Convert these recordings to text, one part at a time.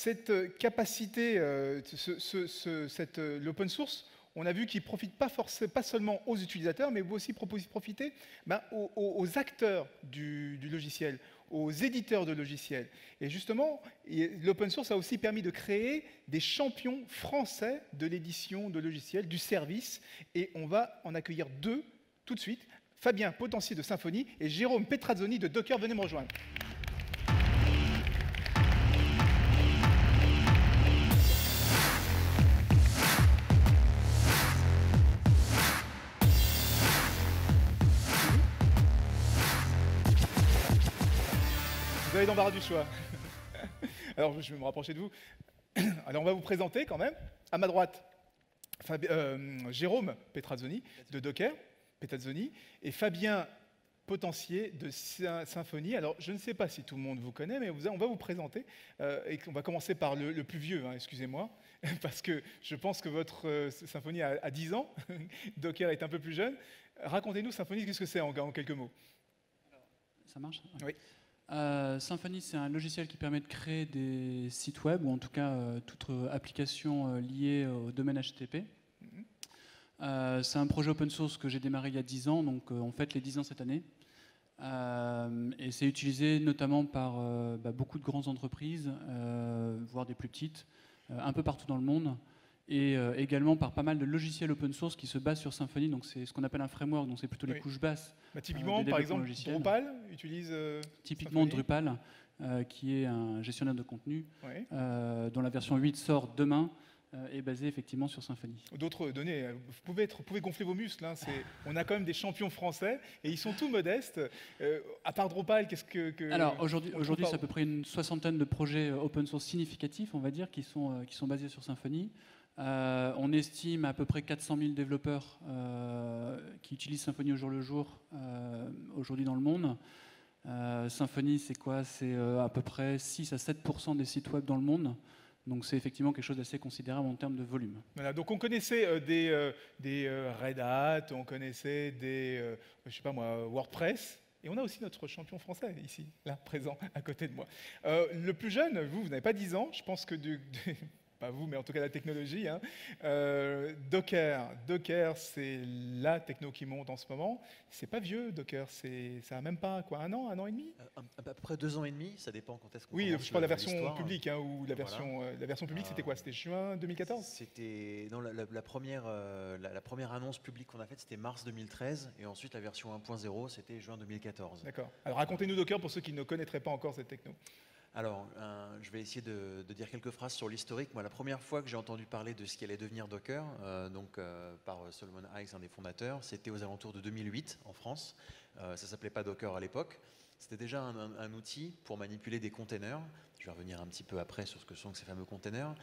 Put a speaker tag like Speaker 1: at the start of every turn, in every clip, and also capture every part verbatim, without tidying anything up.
Speaker 1: cette capacité, euh, ce, ce, ce, cette, euh, l'open source, on a vu qu'il ne profite pas, forcément, pas seulement aux utilisateurs, mais aussi profiter ben, aux, aux, acteurs du, du logiciel, aux éditeurs de logiciels. Et justement, l'open source a aussi permis de créer des champions français de l'édition de logiciels, du service, et on va en accueillir deux tout de suite. Fabien Potentier de Symfony et Jérôme Petrazzoni de Docker. Venez me rejoindre. Vous avez l'embarras du choix. Alors, je vais me rapprocher de vous. Alors, on va vous présenter quand même. À ma droite, Fabi euh, Jérôme Petrazzoni de Docker, Petrazzoni, et Fabien Potentier de Symfony. Alors, je ne sais pas si tout le monde vous connaît, mais vous, on va vous présenter. Euh, et on va commencer par le, le plus vieux, hein, excusez-moi, parce que je pense que votre euh, Symfony a, a dix ans. Docker est un peu plus jeune. Racontez-nous, Symfony, qu'est-ce que c'est en, en quelques mots?
Speaker 2: Ça marche?
Speaker 1: Oui.
Speaker 2: Euh, Symfony, c'est un logiciel qui permet de créer des sites web, ou en tout cas euh, toute application euh, liée au domaine H T T P. Mm-hmm. euh, c'est un projet open source que j'ai démarré il y a dix ans, donc euh, on fête les dix ans cette année. Euh, et c'est utilisé notamment par euh, bah, beaucoup de grandes entreprises, euh, voire des plus petites, euh, un peu partout dans le monde. Et euh, également par pas mal de logiciels open source qui se basent sur Symfony, donc c'est ce qu'on appelle un framework, donc c'est plutôt
Speaker 1: oui.
Speaker 2: les couches basses.
Speaker 1: Bah, typiquement, euh, par exemple, logiciels. Drupal utilise euh,
Speaker 2: Typiquement
Speaker 1: Symfony.
Speaker 2: Drupal, euh, qui est un gestionnaire de contenu,
Speaker 1: oui.
Speaker 2: euh, dont la version huit sort demain, euh, est basée effectivement sur Symfony.
Speaker 1: D'autres données, vous pouvez, être, vous pouvez gonfler vos muscles, hein, on a quand même des champions français, et ils sont tous modestes. Euh, à part Drupal, qu'est-ce que... que
Speaker 2: Alors aujourd'hui, aujourd'hui c'est à peu près une soixantaine de projets open source significatifs, on va dire, qui sont, euh, qui sont basés sur Symfony. Euh, on estime à peu près quatre cent mille développeurs euh, qui utilisent Symfony au jour le jour euh, aujourd'hui dans le monde. Euh, Symfony, c'est quoi? C'est euh, à peu près six à sept pour cent des sites web dans le monde. Donc c'est effectivement quelque chose d'assez considérable en termes de volume.
Speaker 1: Voilà, donc on connaissait euh, des, euh, des euh, Red Hat, on connaissait des, euh, je sais pas moi, WordPress. Et on a aussi notre champion français ici, là, présent, à côté de moi. Euh, le plus jeune, vous, vous n'avez pas dix ans, je pense que du... pas vous, mais en tout cas la technologie. Hein. Euh, Docker, Docker, c'est la techno qui monte en ce moment. C'est pas vieux, Docker, ça a même pas quoi, un an, un an et demi.
Speaker 3: euh, À peu près deux ans et demi, ça dépend quand est-ce qu'on
Speaker 1: Oui,
Speaker 3: commence
Speaker 1: je parle de la version publique, hein, ou la
Speaker 3: voilà.
Speaker 1: version, euh, la version publique, c'était quoi? C'était juin deux mille quatorze?
Speaker 3: C'était non, la, la, la, première, euh, la, la première annonce publique qu'on a faite, c'était mars deux mille treize, et ensuite la version un point zéro, c'était juin deux mille quatorze.
Speaker 1: D'accord. Alors racontez-nous Docker pour ceux qui ne connaîtraient pas encore cette techno.
Speaker 3: Alors, euh, je vais essayer de, de dire quelques phrases sur l'historique. Moi, la première fois que j'ai entendu parler de ce qui allait devenir Docker, euh, donc euh, par Solomon Hykes, un des fondateurs, c'était aux alentours de deux mille huit en France. Euh, ça s'appelait pas Docker à l'époque. C'était déjà un, un, un outil pour manipuler des containers. Je vais revenir un petit peu après sur ce que sont ces fameux containers.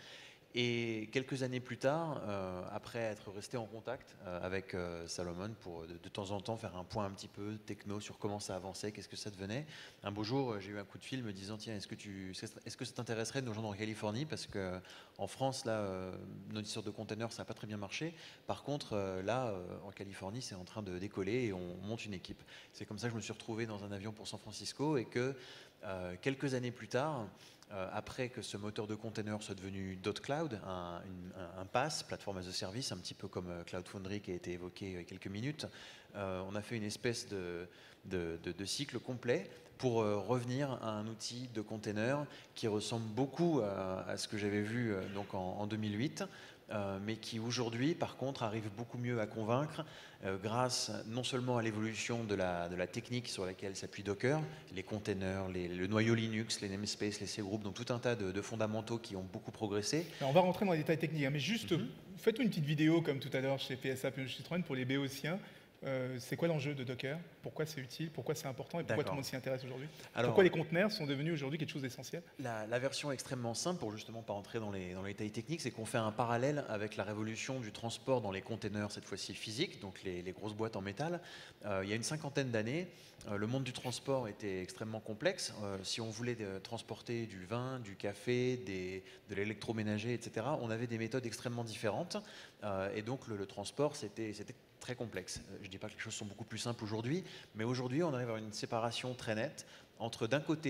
Speaker 3: Et quelques années plus tard, euh, après être resté en contact euh, avec euh, Salomon pour de, de temps en temps faire un point un petit peu techno sur comment ça avançait, qu'est-ce que ça devenait, un beau jour, j'ai eu un coup de fil me disant tiens, est-ce que, tu, est-ce que ça t'intéresserait de nous rejoindre en Californie? Parce qu'en France, là, euh, notre histoire de containers, ça n'a pas très bien marché. Par contre, euh, là, euh, en Californie, c'est en train de décoller et on monte une équipe. C'est comme ça que je me suis retrouvé dans un avion pour San Francisco et que euh, quelques années plus tard, Euh, après que ce moteur de container soit devenu .cloud, un, une, un, un PaaS, plateforme as a service, un petit peu comme euh, Cloud Foundry qui a été évoqué il y a quelques minutes, euh, on a fait une espèce de, de, de, de cycle complet pour euh, revenir à un outil de container qui ressemble beaucoup à, à ce que j'avais vu euh, donc en, en deux mille huit, euh, mais qui aujourd'hui, par contre, arrive beaucoup mieux à convaincre euh, grâce non seulement à l'évolution de la, de la technique sur laquelle s'appuie Docker, les containers, les, le noyau Linux, les namespaces, les C-groups, donc tout un tas de, de fondamentaux qui ont beaucoup progressé.
Speaker 1: Alors on va rentrer dans les détails techniques, hein, mais juste, mm-hmm. faites-nous une petite vidéo comme tout à l'heure chez P S A Citroën pour les béotiens. Euh, c'est quoi l'enjeu de Docker? Pourquoi c'est utile? Pourquoi c'est important? Et pourquoi tout le monde s'y intéresse aujourd'hui? Pourquoi les conteneurs sont devenus aujourd'hui quelque chose d'essentiel?
Speaker 3: la, la version extrêmement simple, pour justement pas entrer dans les, dans les détails techniques, c'est qu'on fait un parallèle avec la révolution du transport dans les conteneurs, cette fois-ci physiques, donc les, les grosses boîtes en métal. Euh, il y a une cinquantaine d'années, euh, le monde du transport était extrêmement complexe. Euh, si on voulait de, transporter du vin, du café, des, de l'électroménager, et cetera, on avait des méthodes extrêmement différentes. Euh, et donc le, le transport, c'était très complexe. Je ne dis pas que les choses sont beaucoup plus simples aujourd'hui, mais aujourd'hui, on arrive à une séparation très nette entre, d'un côté,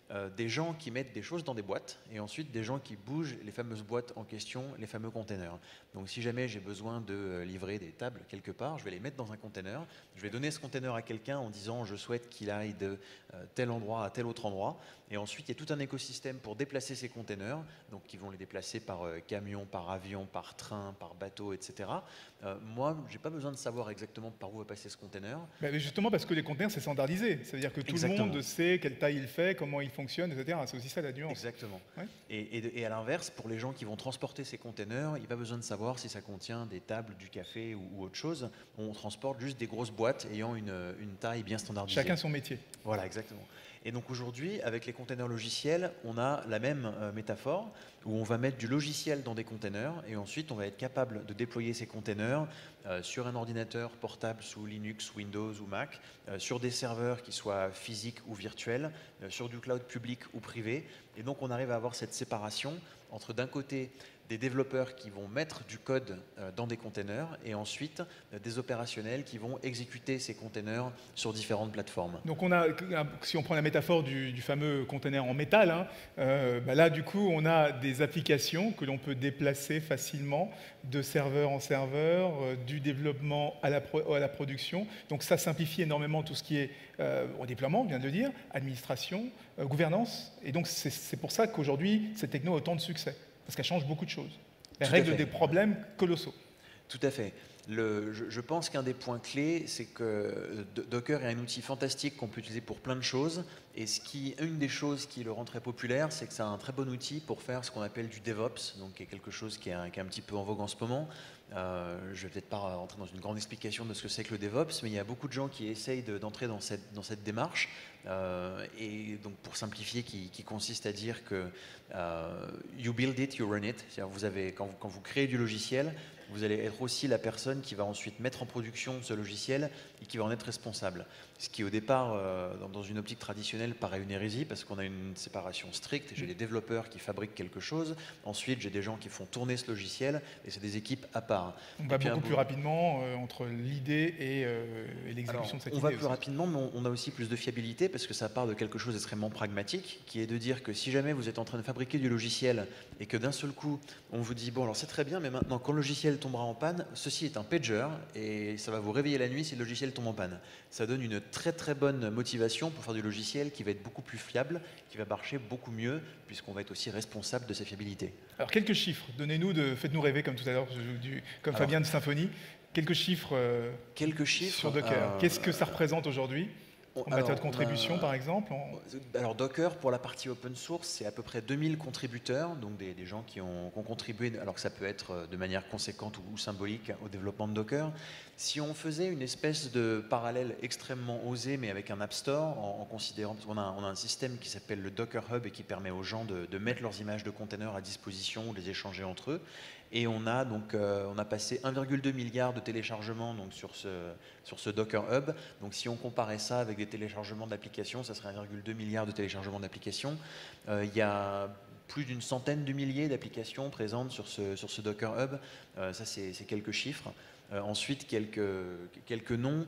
Speaker 3: euh, des gens qui mettent des choses dans des boîtes et ensuite des gens qui bougent les fameuses boîtes en question, les fameux containers. Donc si jamais j'ai besoin de euh, livrer des tables quelque part, je vais les mettre dans un container, je vais donner ce container à quelqu'un en disant je souhaite qu'il aille de euh, tel endroit à tel autre endroit, et ensuite il y a tout un écosystème pour déplacer ces containers, donc qui vont les déplacer par euh, camion, par avion, par train, par bateau, et cetera. Euh, moi, j'ai pas besoin de savoir exactement par où va passer ce container.
Speaker 1: Mais justement parce que les conteneurs, c'est standardisé. C'est-à-dire que tout
Speaker 3: Exactement.
Speaker 1: le monde sait quelle taille il fait, comment il fonctionne, et cetera. C'est aussi ça la nuance.
Speaker 3: Exactement.
Speaker 1: Ouais.
Speaker 3: Et, et, et à l'inverse, pour les gens qui vont transporter ces containers, il n'y a pas besoin de savoir si ça contient des tables, du café ou, ou autre chose. On transporte juste des grosses boîtes ayant une, une taille bien standardisée.
Speaker 1: Chacun son métier.
Speaker 3: Voilà, exactement. Et donc aujourd'hui, avec les containers logiciels, on a la même euh, métaphore où on va mettre du logiciel dans des containers et ensuite on va être capable de déployer ces containers euh, sur un ordinateur portable sous Linux, Windows ou Mac, euh, sur des serveurs qui soient physiques ou virtuels, euh, sur du cloud public ou privé. Et donc on arrive à avoir cette séparation entre d'un côté des développeurs qui vont mettre du code euh, dans des containers et ensuite euh, des opérationnels qui vont exécuter ces containers sur différentes plateformes.
Speaker 1: Donc on a, si on prend la métaphore du, du fameux container en métal, hein, euh, bah là du coup on a des applications que l'on peut déplacer facilement de serveur en serveur, euh, du développement à la, pro, à la production. Donc ça simplifie énormément tout ce qui est euh, au déploiement, on vient de le dire, administration, euh, gouvernance. Et donc c'est pour ça qu'aujourd'hui cette techno a autant de succès. Parce qu'elle change beaucoup de choses. Elle règle des problèmes colossaux.
Speaker 3: Tout à fait. Le, je, je pense qu'un des points clés, c'est que Docker est un outil fantastique qu'on peut utiliser pour plein de choses. Et ce qui, une des choses qui le rend très populaire, c'est que c'est un très bon outil pour faire ce qu'on appelle du DevOps, donc qui est quelque chose qui est un, qui est un petit peu en vogue en ce moment. Euh, je ne vais peut-être pas rentrer dans une grande explication de ce que c'est que le DevOps, mais il y a beaucoup de gens qui essayent d'entrer dans cette, dans cette démarche. Euh, et donc pour simplifier, qui, qui consiste à dire que euh, you build it, you run it. C'est-à-dire vous avez, quand, vous, quand vous créez du logiciel, vous allez être aussi la personne qui va ensuite mettre en production ce logiciel et qui va en être responsable. Ce qui au départ, euh, dans, dans une optique traditionnelle, paraît une hérésie parce qu'on a une séparation stricte. J'ai des développeurs qui fabriquent quelque chose, ensuite j'ai des gens qui font tourner ce logiciel et c'est des équipes à part.
Speaker 1: On va beaucoup plus rapidement euh, entre l'idée et, euh, et l'exécution de cette
Speaker 3: idée.
Speaker 1: On
Speaker 3: va plus
Speaker 1: aussi.
Speaker 3: rapidement, mais on, on a aussi plus de fiabilité parce que ça part de quelque chose d'extrêmement pragmatique, qui est de dire que si jamais vous êtes en train de fabriquer du logiciel et que d'un seul coup on vous dit bon alors c'est très bien, mais maintenant quand le logiciel tombera en panne, ceci est un pager et ça va vous réveiller la nuit si le logiciel tombe en panne. Ça donne une très très bonne motivation pour faire du logiciel qui va être beaucoup plus fiable, qui va marcher beaucoup mieux puisqu'on va être aussi responsable de sa fiabilité.
Speaker 1: Alors quelques chiffres, donnez-nous, de, faites-nous rêver comme tout à l'heure, comme alors, Fabien de Symfony, quelques chiffres, euh,
Speaker 3: quelques chiffres
Speaker 1: sur Docker. Euh, Qu'est-ce que ça représente aujourd'hui ? En
Speaker 3: alors,
Speaker 1: matière de contribution,
Speaker 3: a,
Speaker 1: par exemple on...
Speaker 3: Alors Docker, pour la partie open source, c'est à peu près deux mille contributeurs, donc des, des gens qui ont, qui ont contribué, alors que ça peut être de manière conséquente ou, ou symbolique au développement de Docker. Si on faisait une espèce de parallèle extrêmement osé, mais avec un App Store, en, en considérant, parce qu'on a, on a un système qui s'appelle le Docker Hub et qui permet aux gens de, de mettre leurs images de containers à disposition ou de les échanger entre eux. Et on a donc euh, on a passé un virgule deux milliard de téléchargements donc, sur, ce, sur ce Docker Hub. Donc si on comparait ça avec des téléchargements d'applications, ça serait un virgule deux milliard de téléchargements d'applications. Euh, il y a plus d'une centaine de milliers d'applications présentes sur ce, sur ce Docker Hub. Euh, ça, c'est quelques chiffres. Euh, ensuite, quelques, quelques noms.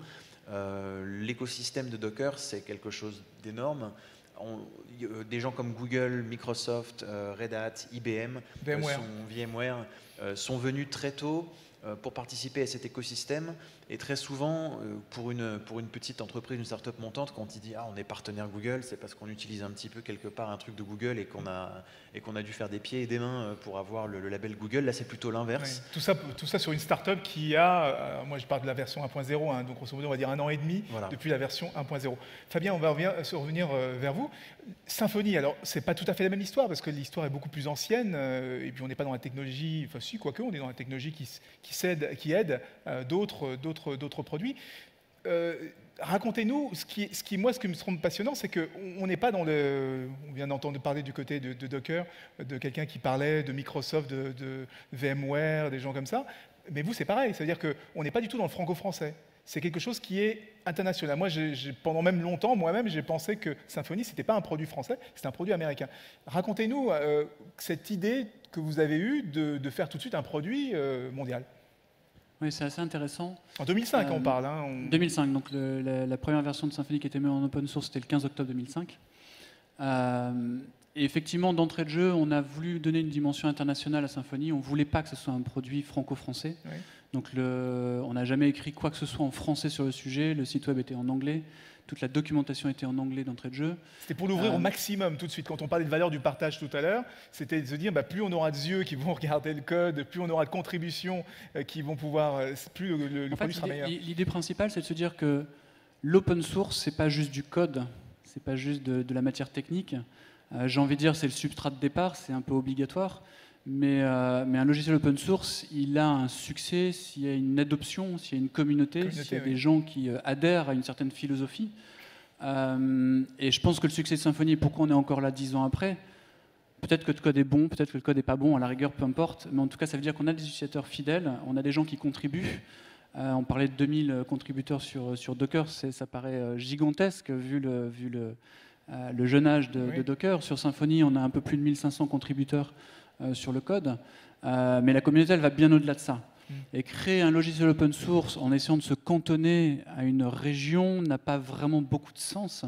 Speaker 3: Euh, L'écosystème de Docker, c'est quelque chose d'énorme. On, des gens comme Google, Microsoft, euh, Red Hat, I B M,
Speaker 1: VMware,
Speaker 3: euh, sont, VMware euh, sont venus très tôt euh, pour participer à cet écosystème. Et très souvent, euh, pour, une, pour une petite entreprise, une start-up montante, quand il dit ah, on est partenaire Google, c'est parce qu'on utilise un petit peu quelque part un truc de Google et qu'on a, et qu'on a dû faire des pieds et des mains pour avoir le, le label Google. Là, c'est plutôt l'inverse.
Speaker 1: Oui. Tout ça, tout ça sur une start-up qui a, euh, moi je parle de la version un point zéro, hein, donc grosso modo on va dire un an et demi voilà. depuis la version un point zéro. Fabien, on va revenir, revenir euh, vers vous. Symfony, alors c'est pas tout à fait la même histoire parce que l'histoire est beaucoup plus ancienne euh, et puis on n'est pas dans la technologie, enfin si, quoique, on est dans la technologie qui, qui, cède, qui aide euh, d'autres, d'autres, d'autres produits. Euh, Racontez-nous, ce qui, ce qui, moi, ce qui me semble passionnant, c'est qu'on n'est pas dans le... On vient d'entendre parler du côté de, de Docker, de quelqu'un qui parlait de Microsoft, de, de VMware, des gens comme ça. Mais vous, c'est pareil. C'est-à-dire qu'on n'est pas du tout dans le franco-français. C'est quelque chose qui est international. Moi, j'ai, j'ai, pendant même longtemps, moi-même, j'ai pensé que Symfony, ce n'était pas un produit français, c'était un produit américain. Racontez-nous euh, cette idée que vous avez eue de, de faire tout de suite un produit euh, mondial.
Speaker 2: Oui, c'est assez intéressant.
Speaker 1: En deux mille cinq, euh, on parle. Hein, on...
Speaker 2: deux mille cinq, donc le, la, la première version de Symfony qui était mise en open source, c'était le quinze octobre deux mille cinq. Euh, et effectivement, d'entrée de jeu, on a voulu donner une dimension internationale à Symfony. On ne voulait pas que ce soit un produit franco-français. Oui. Donc le, on n'a jamais écrit quoi que ce soit en français sur le sujet. Le site web était en anglais. Toute la documentation était en anglais d'entrée de jeu.
Speaker 1: C'était pour l'ouvrir euh, au maximum tout de suite. Quand on parlait de valeur du partage tout à l'heure, c'était de se dire bah, plus on aura de yeux qui vont regarder le code, plus on aura de contributions euh, qui vont pouvoir, euh, plus le, le, le produit
Speaker 2: fait,
Speaker 1: sera meilleur.
Speaker 2: L'idée principale, c'est de se dire que l'open source, c'est pas juste du code, c'est pas juste de, de la matière technique. Euh, J'ai envie de dire, c'est le substrat de départ, c'est un peu obligatoire. Mais, euh, mais un logiciel open source, il a un succès s'il y a une adoption, s'il y a une communauté, s'il y a oui. des gens qui euh, adhèrent à une certaine philosophie. Euh, et je pense que le succès de Symfony, pourquoi on est encore là dix ans après, peut-être que le code est bon, peut-être que le code n'est pas bon, à la rigueur, peu importe. Mais en tout cas, ça veut dire qu'on a des utilisateurs fidèles, on a des gens qui contribuent. Euh, on parlait de deux mille contributeurs sur, sur Docker, ça paraît gigantesque vu le, vu le, euh, le jeune âge de, oui. de Docker. Sur Symfony, on a un peu plus de mille cinq cents contributeurs Euh, sur le code, euh, mais la communauté elle va bien au-delà de ça. Mm. Et créer un logiciel open source en essayant de se cantonner à une région n'a pas vraiment beaucoup de sens.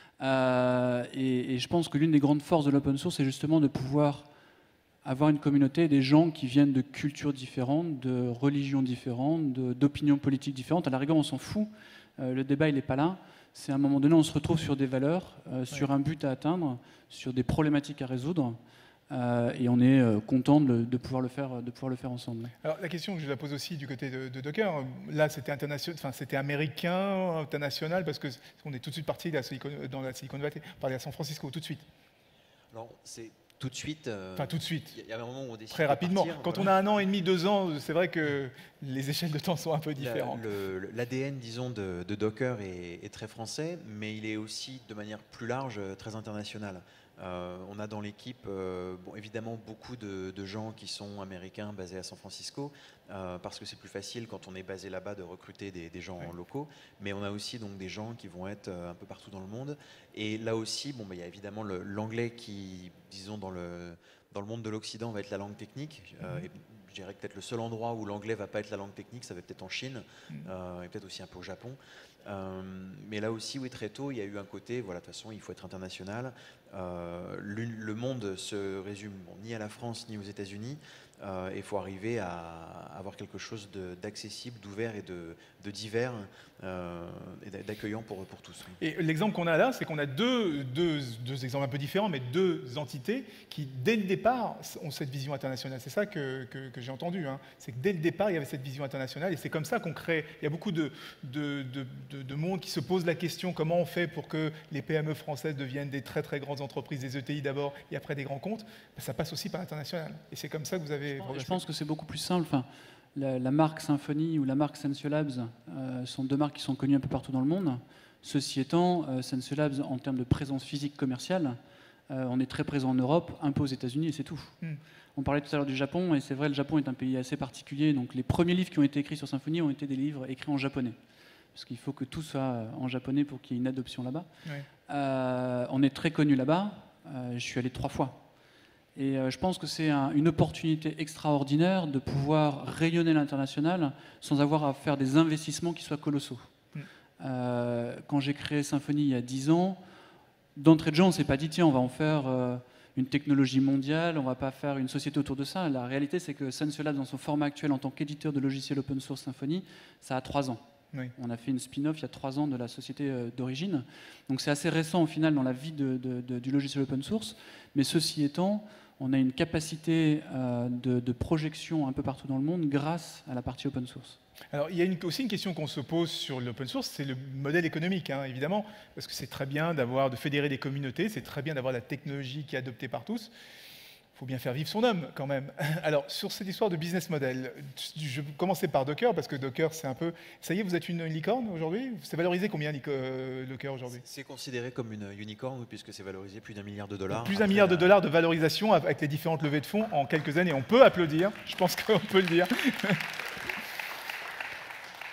Speaker 2: Euh, et, et je pense que l'une des grandes forces de l'open source, c'est justement de pouvoir avoir une communauté, des gens qui viennent de cultures différentes, de religions différentes, d'opinions politiques différentes. À la rigueur, on s'en fout. Euh, le débat, il n'est pas là. C'est à un moment donné, on se retrouve sur des valeurs, euh, sur ouais. un but à atteindre, sur des problématiques à résoudre. Euh, et on est euh, content de, de, pouvoir le faire, de pouvoir le faire ensemble.
Speaker 1: Alors, la question que je la pose aussi du côté de, de Docker, là c'était international, enfin c'était américain, international, parce qu'on est tout de suite parti la Silicon, dans la Silicon Valley, parler à San Francisco, tout de suite.
Speaker 3: Non, c'est tout de suite. Euh,
Speaker 1: enfin, tout de suite.
Speaker 3: Il y a un moment où on décide
Speaker 1: très rapidement.
Speaker 3: De partir,
Speaker 1: Quand
Speaker 3: voilà.
Speaker 1: on a un an et demi, deux ans, c'est vrai que les échelles de temps sont un peu différentes.
Speaker 3: L'A D N, disons, de, de Docker est, est très français, mais il est aussi, de manière plus large, très international. Euh, on a dans l'équipe, euh, bon, évidemment, beaucoup de, de gens qui sont américains basés à San Francisco, euh, parce que c'est plus facile quand on est basé là-bas de recruter des, des gens oui. locaux. Mais on a aussi donc des gens qui vont être un peu partout dans le monde. Et là aussi, bon, bah, il y a évidemment l'anglais qui, disons, dans le, dans le monde de l'Occident, va être la langue technique. Euh, mm-hmm. et je dirais que peut-être le seul endroit où l'anglais va pas être la langue technique, ça va peut-être en Chine, mm-hmm. euh, et peut-être aussi un peu au Japon. Euh, mais là aussi, oui, très tôt, il y a eu un côté, voilà, de toute façon, il faut être international. Euh, le, le monde se résume bon, ni à la France ni aux États-Unis. Euh, et il faut arriver à, à avoir quelque chose d'accessible, d'ouvert et de, de divers euh, et d'accueillant pour, pour tous.
Speaker 1: Et l'exemple qu'on a là, c'est qu'on a deux, deux, deux exemples un peu différents, mais deux entités qui, dès le départ, ont cette vision internationale. C'est ça que, que, que j'ai entendu. Hein. C'est que dès le départ, il y avait cette vision internationale et c'est comme ça qu'on crée. Il y a beaucoup de, de, de, de, de monde qui se pose la question comment on fait pour que les P M E françaises deviennent des très très grandes entreprises, des E T I d'abord et après des grands comptes. Ben, ça passe aussi par l'international. Et c'est comme ça que vous avez...
Speaker 2: Je pense que c'est beaucoup plus simple. Enfin, la, la marque Symfony ou la marque Sensolabs euh, sont deux marques qui sont connues un peu partout dans le monde. Ceci étant, euh, Sensolabs, en termes de présence physique commerciale, euh, on est très présent en Europe, un peu aux États-Unis et c'est tout. Mm. On parlait tout à l'heure du Japon, et c'est vrai, le Japon est un pays assez particulier. Donc les premiers livres qui ont été écrits sur Symfony ont été des livres écrits en japonais. Parce qu'il faut que tout soit en japonais pour qu'il y ait une adoption là-bas. Oui. Euh, on est très connu là-bas. Euh, je suis allé trois fois. Et euh, je pense que c'est un, une opportunité extraordinaire de pouvoir rayonner l'international sans avoir à faire des investissements qui soient colossaux. Mm. Euh, quand j'ai créé Symfony il y a dix ans, d'entrée de jeu, on ne s'est pas dit tiens, on va en faire euh, une technologie mondiale, on ne va pas faire une société autour de ça. La réalité, c'est que Sensolabs, dans son format actuel en tant qu'éditeur de logiciels open source Symfony, ça a trois ans. Oui. On a fait une spin-off il y a trois ans de la société euh, d'origine. Donc c'est assez récent au final dans la vie de, de, de, du logiciel open source. Mais ceci étant, on a une capacité euh, de, de projection un peu partout dans le monde grâce à la partie open source.
Speaker 1: Alors, il y a une, aussi une question qu'on se pose sur l'open source, c'est le modèle économique, hein, évidemment, parce que c'est très bien d'avoir, de fédérer des communautés, c'est très bien d'avoir la technologie qui est adoptée par tous. Il faut bien faire vivre son homme, quand même. Alors, sur cette histoire de business model, je vais commencer par Docker, parce que Docker, c'est un peu... Ça y est, vous êtes une licorne aujourd'hui? C'est valorisé combien, Docker, aujourd'hui?
Speaker 3: C'est considéré comme une unicorne, puisque c'est valorisé plus d'un milliard de dollars.
Speaker 1: Plus d'un milliard de dollars de valorisation avec les différentes levées de fonds en quelques années. On peut applaudir, je pense qu'on peut le dire.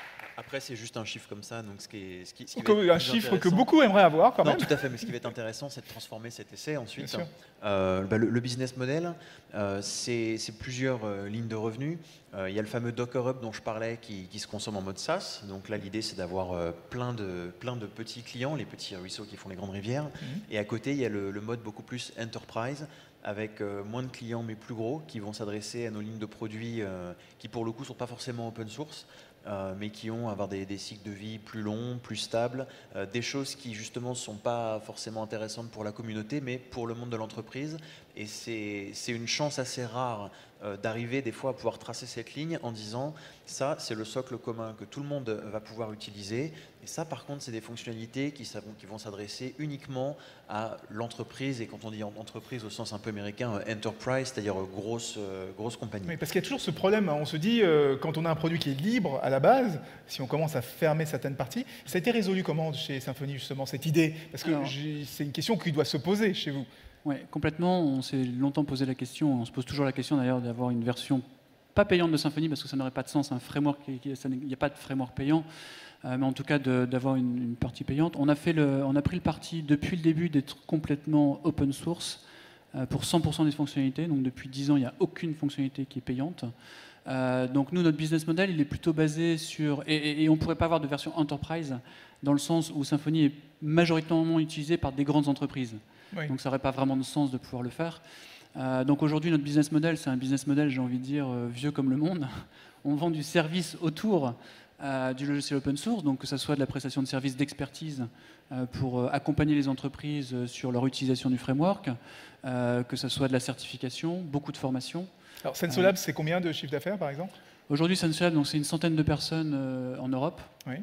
Speaker 3: Après, c'est juste un chiffre comme ça, donc ce qui est, ce qui, ce qui va
Speaker 1: Que-
Speaker 3: être
Speaker 1: un
Speaker 3: plus
Speaker 1: chiffre que
Speaker 3: intéressant-
Speaker 1: beaucoup aimeraient avoir quand
Speaker 3: Non,
Speaker 1: même.
Speaker 3: tout à fait, mais ce qui va être intéressant, c'est de transformer cet essai ensuite.
Speaker 1: Bien sûr.
Speaker 3: Euh, bah, le, le business model, euh, c'est c'est plusieurs euh, lignes de revenus. Euh, il y a le fameux Docker Hub dont je parlais qui, qui se consomme en mode SaaS. Donc là, l'idée, c'est d'avoir euh, plein, de, plein de petits clients, les petits ruisseaux qui font les grandes rivières.
Speaker 1: Mhm.
Speaker 3: Et à côté, il y a le, le mode beaucoup plus enterprise, avec euh, moins de clients mais plus gros, qui vont s'adresser à nos lignes de produits euh, qui, pour le coup, ne sont pas forcément open source. Euh, mais qui ont avoir des, des cycles de vie plus longs, plus stables, euh, des choses qui justement ne sont pas forcément intéressantes pour la communauté, mais pour le monde de l'entreprise. Et c'est c'est une chance assez rare euh, d'arriver des fois à pouvoir tracer cette ligne en disant ça, c'est le socle commun que tout le monde va pouvoir utiliser. Et ça, par contre, c'est des fonctionnalités qui, savent- qui vont s'adresser uniquement à l'entreprise. Et quand on dit en- entreprise au sens un peu américain, euh, enterprise, c'est-à-dire euh, grosse, euh, grosse compagnie.
Speaker 1: Oui, parce qu'il y a toujours ce problème, hein. On se dit, euh, quand on a un produit qui est libre à la base, si on commence à fermer certaines parties, ça a été résolu comment chez Symfony, justement, cette idée? Parce que
Speaker 2: Alors-
Speaker 1: j'ai- c'est une question qui doit se poser chez vous.
Speaker 2: Oui, complètement. On s'est longtemps posé la question, on se pose toujours la question d'ailleurs d'avoir une version pas payante de Symfony parce que ça n'aurait pas de sens, un framework, qui- qui- ça n'est- il n'y a pas de framework payant, euh, mais en tout cas de- d'avoir une, une partie payante. On a, fait le, on a pris le parti depuis le début d'être complètement open source euh, pour cent pour cent des fonctionnalités. Donc depuis dix ans, il n'y a aucune fonctionnalité qui est payante. Euh, donc nous, notre business model, il est plutôt basé sur... Et, et- et on ne pourrait pas avoir de version enterprise dans le sens où Symfony est majoritairement utilisé par des grandes entreprises.
Speaker 1: Oui.
Speaker 2: Donc ça n'aurait pas vraiment de sens de pouvoir le faire. Euh, donc aujourd'hui, notre business model, c'est un business model, j'ai envie de dire, euh, vieux comme le monde. On vend du service autour euh, du logiciel open source, donc que ce soit de la prestation de services d'expertise euh, pour euh, accompagner les entreprises euh, sur leur utilisation du framework, euh, que ce soit de la certification, beaucoup de formation.
Speaker 1: Alors, SensoLab, c'est combien de chiffre d'affaires, par exemple?
Speaker 2: Aujourd'hui, SensoLab, donc c'est une centaine de personnes euh, en Europe.
Speaker 1: Oui.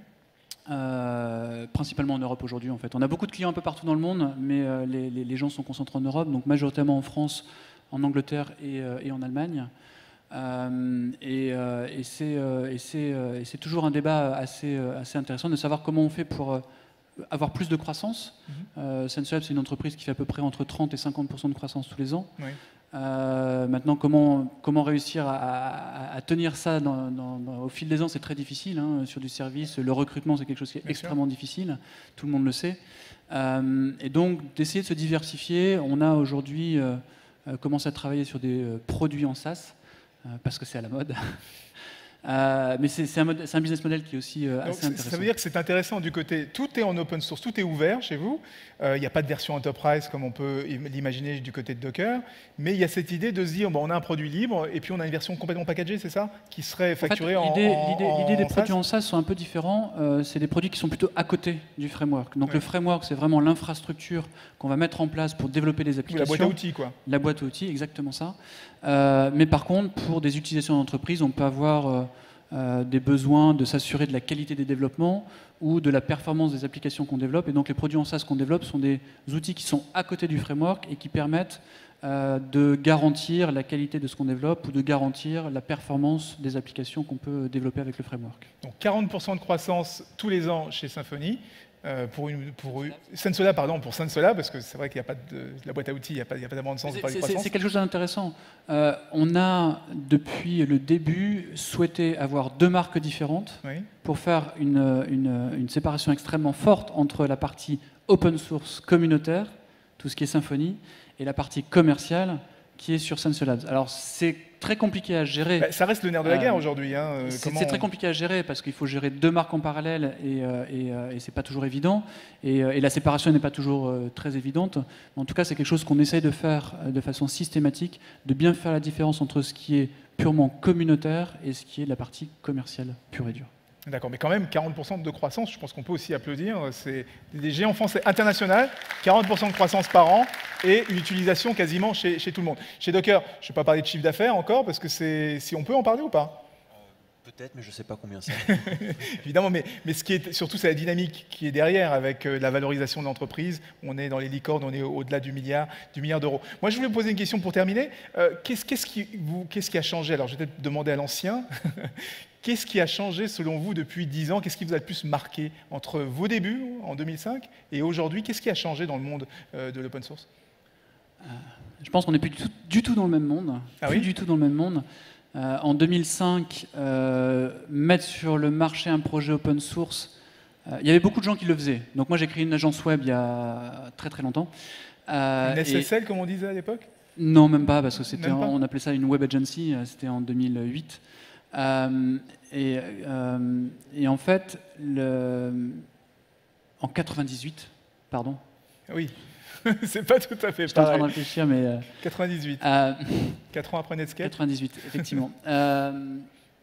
Speaker 2: Euh, principalement en Europe aujourd'hui en fait. On a beaucoup de clients un peu partout dans le monde, mais euh, les, les- les gens sont concentrés en Europe, donc majoritairement en France, en Angleterre et, euh, et en Allemagne. Euh, et euh, et c'est euh, et c'est, euh, et c'est toujours un débat assez, euh, assez intéressant de savoir comment on fait pour euh, avoir plus de croissance.
Speaker 1: Mhm.
Speaker 2: Euh, SensoLab, c'est une entreprise qui fait à peu près entre trente et cinquante pour cent de croissance tous les ans.
Speaker 1: Oui.
Speaker 2: Euh, maintenant, comment, comment réussir à, à- à tenir ça dans- dans- dans- au fil des ans, c'est très difficile. Hein, sur du service, le recrutement, c'est quelque chose qui est
Speaker 1: Bien sûr.
Speaker 2: extrêmement difficile. Tout le monde le sait. Euh, et donc, d'essayer de se diversifier. On a aujourd'hui euh, euh, commencé à travailler sur des euh, produits en SaaS, euh, parce que c'est à la mode. Euh, mais c'est c'est un, mode- c'est un business model qui est aussi euh,
Speaker 1: Donc,
Speaker 2: assez
Speaker 1: c'est-
Speaker 2: intéressant.
Speaker 1: ça veut dire que c'est intéressant du côté, tout est en open source, tout est ouvert chez vous. Euh, Il n'y a pas de version enterprise comme on peut im- l'imaginer du côté de Docker, mais il y a cette idée de se dire, bon, on a un produit libre et puis on a une version complètement packagée, c'est ça? Qui serait
Speaker 2: En fait,
Speaker 1: facturée en,
Speaker 2: l'idée,
Speaker 1: en-
Speaker 2: l'idée-
Speaker 1: en
Speaker 2: l'idée des
Speaker 1: SaaS?
Speaker 2: produits en SaaS sont un peu différents. Euh, c'est des produits qui sont plutôt à côté du framework. Donc
Speaker 1: Ouais.
Speaker 2: le framework, c'est vraiment l'infrastructure qu'on va mettre en place pour développer des
Speaker 1: Ou
Speaker 2: applications.
Speaker 1: la boîte à outils, quoi.
Speaker 2: La boîte à outils, exactement ça. Euh, mais par contre, pour des utilisations d'entreprise, on peut avoir euh, euh, des besoins de s'assurer de la qualité des développements ou de la performance des applications qu'on développe. Et donc les produits en SaaS qu'on développe sont des outils qui sont à côté du framework et qui permettent euh, de garantir la qualité de ce qu'on développe ou de garantir la performance des applications qu'on peut développer avec le framework.
Speaker 1: Donc quarante pour cent de croissance tous les ans chez Symfony. Euh, pour une, pour une- SensoLab, pardon, pour SensoLab, parce que c'est vrai qu'il n'y a pas de la boîte à outils, il n'y a pas, il y a pas vraiment de sens de
Speaker 2: C'est-
Speaker 1: parler de
Speaker 2: C'est c'est
Speaker 1: croissance.
Speaker 2: quelque chose d'intéressant. Euh, on a, depuis le début, souhaité avoir deux marques différentes
Speaker 1: Oui.
Speaker 2: pour faire une, une- une séparation extrêmement forte entre la partie open source communautaire, tout ce qui est Symfony, et la partie commerciale qui est sur SensoLabs. Alors c'est très compliqué à gérer.
Speaker 1: Bah, ça reste le nerf de la
Speaker 2: Euh,
Speaker 1: guerre aujourd'hui. Hein. euh,
Speaker 2: C'est
Speaker 1: comment
Speaker 2: c'est très
Speaker 1: on-
Speaker 2: compliqué à gérer parce qu'il faut gérer deux marques en parallèle et, euh, et, euh, et c'est pas toujours évident. Et, euh, et la séparation n'est pas toujours euh, très évidente. Mais en tout cas, c'est quelque chose qu'on essaye de faire euh, de façon systématique, de bien faire la différence entre ce qui est purement communautaire et ce qui est de la partie commerciale pure et dure.
Speaker 1: D'accord, mais quand même, quarante pour cent de croissance, je pense qu'on peut aussi applaudir. C'est des géants français internationaux, quarante pour cent de croissance par an et une utilisation quasiment chez, chez tout le monde. Chez Docker, je ne vais pas parler de chiffre d'affaires encore, parce que c'est, si on peut en parler ou pas?
Speaker 3: Peut-être, mais je ne sais pas combien c'est.
Speaker 1: Évidemment, mais, mais ce qui est surtout, c'est la dynamique qui est derrière avec euh, la valorisation de l'entreprise. On est dans les licornes, on est au- au-delà du milliard, du milliard d'euros. Moi, je voulais vous poser une question pour terminer. Euh, qu'est-ce, qu'est-ce qui, vous- qu'est-ce qui a changé? Alors, je vais peut-être demander à l'ancien. Qu'est-ce qui a changé selon vous depuis dix ans? Qu'est-ce qui vous a le plus marqué entre vos débuts en deux mille cinq et aujourd'hui? Qu'est-ce qui a changé dans le monde euh, de l'open source?
Speaker 2: Je pense qu'on n'est plus du tout, du tout dans le même monde.
Speaker 1: Ah
Speaker 2: plus
Speaker 1: oui
Speaker 2: du tout dans le même monde. Euh, en deux mille cinq, euh, mettre sur le marché un projet open source, euh, il y avait beaucoup de gens qui le faisaient. Donc moi j'ai créé une agence web il y a très très longtemps. Euh,
Speaker 1: Une S S L, comme on disait à l'époque?
Speaker 2: Non, même pas, parce que c'était,
Speaker 1: Même pas
Speaker 2: on appelait ça une web agency, c'était en deux mille huit. Euh, et, euh, et en fait, le, en quatre-vingt-dix-huit, pardon.
Speaker 1: Oui, c'est pas tout à fait
Speaker 2: J'étais en train
Speaker 1: pareil.
Speaker 2: de réfléchir, mais... euh,
Speaker 1: quatre-vingt-dix-huit.
Speaker 2: euh,
Speaker 1: quatre ans après Netscape.
Speaker 2: quatre-vingt-dix-huit, effectivement. Euh,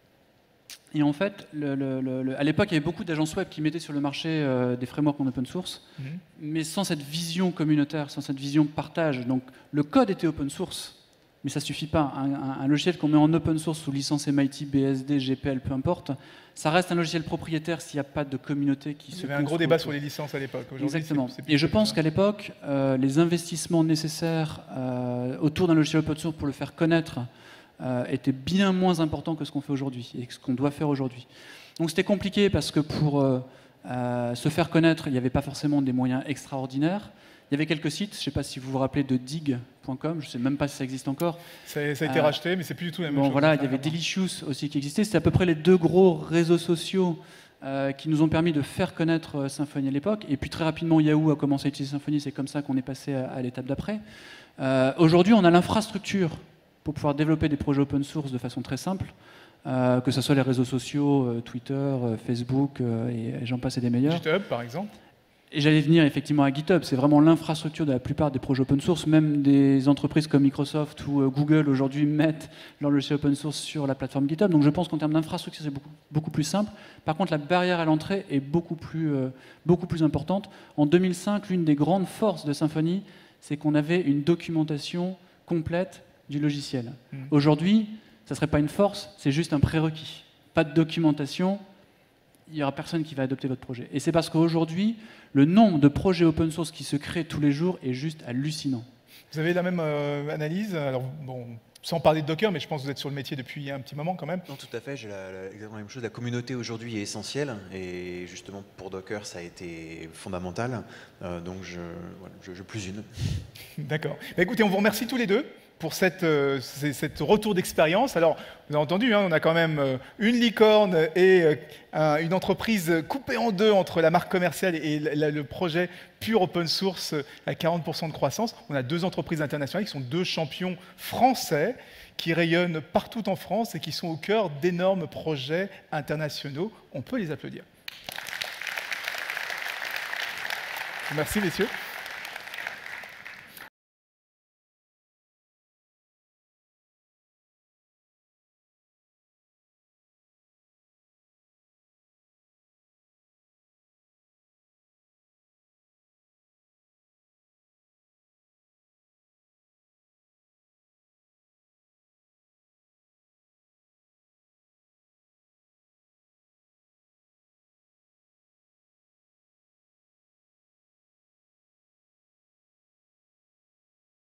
Speaker 2: et en fait, le, le, le, à l'époque, il y avait beaucoup d'agences web qui mettaient sur le marché euh, des frameworks en open source,
Speaker 1: Mhm.
Speaker 2: mais sans cette vision communautaire, sans cette vision partage. Donc, le code était open source, mais ça suffit pas. Un, un, un logiciel qu'on met en open source sous licence M I T, B S D, G P L, peu importe, ça reste un logiciel propriétaire s'il n'y a pas de communauté qui
Speaker 1: Il
Speaker 2: se
Speaker 1: y avait un gros
Speaker 2: construit
Speaker 1: débat
Speaker 2: autour.
Speaker 1: sur les licences à l'époque. Aujourd'hui,
Speaker 2: Exactement.
Speaker 1: c'est- c'est plus
Speaker 2: Et je
Speaker 1: comme
Speaker 2: pense
Speaker 1: ça.
Speaker 2: qu'à l'époque, euh, les investissements nécessaires euh, autour d'un logiciel open source pour le faire connaître euh, étaient bien moins importants que ce qu'on fait aujourd'hui et que ce qu'on doit faire aujourd'hui. Donc c'était compliqué parce que pour euh, euh, se faire connaître, il n'y avait pas forcément des moyens extraordinaires. Il y avait quelques sites, je ne sais pas si vous vous rappelez de dig point com, je ne sais même pas si ça existe encore.
Speaker 1: Ça, ça a été
Speaker 2: Euh,
Speaker 1: racheté, mais c'est plus du tout la même
Speaker 2: Bon,
Speaker 1: chose.
Speaker 2: voilà, il y
Speaker 1: Enfin,
Speaker 2: avait
Speaker 1: vraiment.
Speaker 2: Delicious aussi qui existait. C'était à peu près les deux gros réseaux sociaux euh, qui nous ont permis de faire connaître euh, Symfony à l'époque. Et puis très rapidement, Yahoo a commencé à utiliser Symfony. C'est comme ça qu'on est passé à, à l'étape d'après. Euh, Aujourd'hui, on a l'infrastructure pour pouvoir développer des projets open source de façon très simple, euh, que ce soit les réseaux sociaux, euh, Twitter, euh, Facebook, euh, et, et j'en passe et des meilleurs.
Speaker 1: GitHub, par exemple.
Speaker 2: Et j'allais venir effectivement à GitHub, c'est vraiment l'infrastructure de la plupart des projets open source, même des entreprises comme Microsoft ou euh, Google aujourd'hui mettent leur logiciel open source sur la plateforme GitHub. Donc je pense qu'en termes d'infrastructure, c'est beaucoup, beaucoup plus simple. Par contre, la barrière à l'entrée est beaucoup plus, euh, beaucoup plus importante. En deux mille cinq, l'une des grandes forces de Symfony, c'est qu'on avait une documentation complète du logiciel.
Speaker 1: Mm.
Speaker 2: Aujourd'hui, ça ne serait pas une force, c'est juste un prérequis. Pas de documentation, il n'y aura personne qui va adopter votre projet. Et c'est parce qu'aujourd'hui, le nombre de projets open source qui se créent tous les jours est juste hallucinant.
Speaker 1: Vous avez la même euh, analyse? Alors, bon, sans parler de Docker, mais je pense que vous êtes sur le métier depuis un petit moment quand même.
Speaker 3: Non, tout à fait, j'ai la- la- exactement la même chose. La communauté aujourd'hui est essentielle et justement pour Docker, ça a été fondamental. Euh, donc je, voilà, je, je plus une.
Speaker 1: D'accord. Bah, écoutez, on vous remercie tous les deux pour cette, euh, ces- cette retour d'expérience. Alors, vous avez entendu, hein, on a quand même euh, une licorne et euh, un- une entreprise coupée en deux entre la marque commerciale et la- la- le projet pur open source euh, à quarante pour cent de croissance. On a deux entreprises internationales qui sont deux champions français qui rayonnent partout en France et qui sont au cœur d'énormes projets internationaux. On peut les applaudir. Merci, messieurs.